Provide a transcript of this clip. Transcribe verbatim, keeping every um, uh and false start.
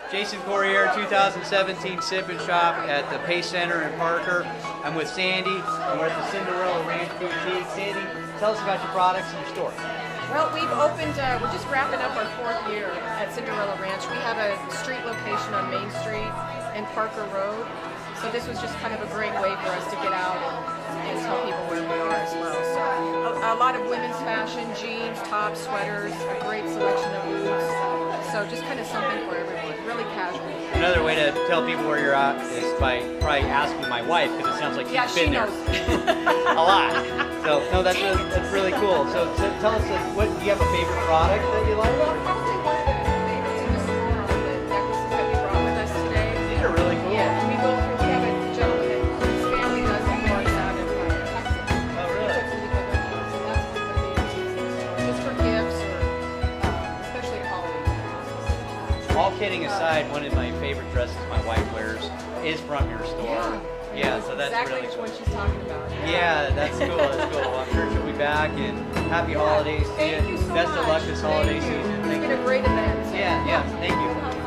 Jason Corrier, two thousand seventeen Sip and Shop at the Pace Center in Parker. I'm with Sandy, and we're at the Cinderella Ranch Boutique. Sandy, tell us about your products and your store. Well, we've opened, uh, we're just wrapping up our fourth year at Cinderella Ranch. We have a street location on Main Street and Parker Road. So this was just kind of a great way for us to get out and, and tell people where we are as well. So a, a lot of women's fashion, jeans, tops, sweaters, a great selection of boots. So just kind of something for everyone, really casual. Another way to tell people where you're at is by probably asking my wife, because it sounds like she's yeah, been she there knows. a lot. So no, that's really, that's really cool. So, so tell us, like, what do you have a favorite product that you like? Well, probably one of the favorites in the store are the necklaces that we brought with us today. These are really cool. Yeah, we go through, we have a gentleman that his family does the doors out in Parker. Oh, really? So that's one of the favorites just for gifts or um, especially holiday. All kidding aside, one of my favorite dresses my wife wears is from your store. Yeah, Yeah, so that's exactly really cool. what she's talking about. Yeah, that's cool. That's cool. Well, I'm sure she'll be back, and happy holidays to Thank you. you so Best of luck much. this holiday Thank you. season. It's Thank been you. a great event. Yeah, yeah. Thank you.